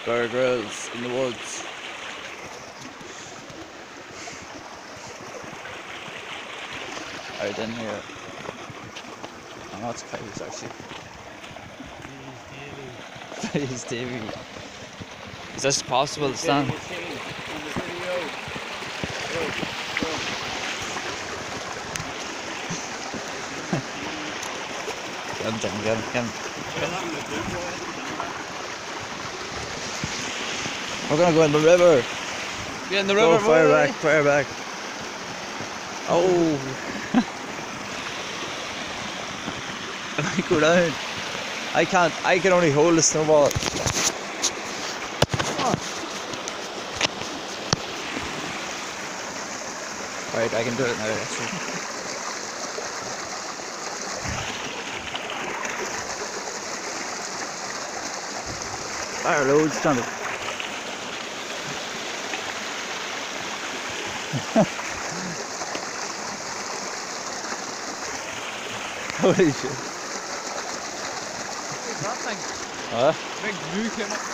Bear Grylls in the woods. Right in here. I know it's coyotes actually. Please, Davey. Is this possible to stand? Get him. We're gonna go in the river. Get in the river, fire back. Oh! I go down. I can't. I can only hold the snowball. Oh. Right, I can do it now. Actually. Fire loads, stand up. Holy shit. That thing. Huh? Big blue came up.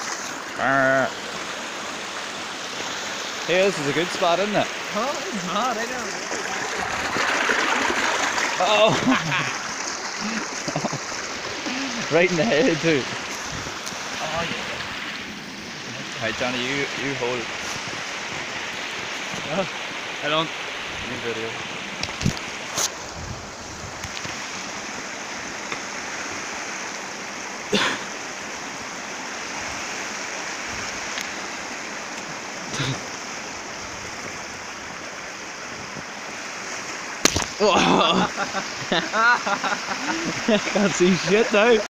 Hey, this is a good spot, isn't it? Oh, it's mad, I know. Oh! Right in the head, too. Oh, yeah. Right, Johnny, you hold it. No, I don't. You video. I can't see shit now.